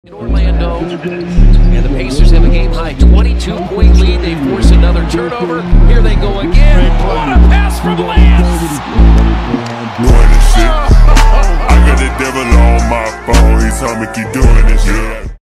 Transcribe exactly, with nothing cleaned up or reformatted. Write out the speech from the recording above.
In Orlando, and the Pacers have a game-high twenty-two point lead. They force another turnover. Here they go again. What a pass from Lance! Doing this shit. I got the devil on my phone. He told me keep doing this shit.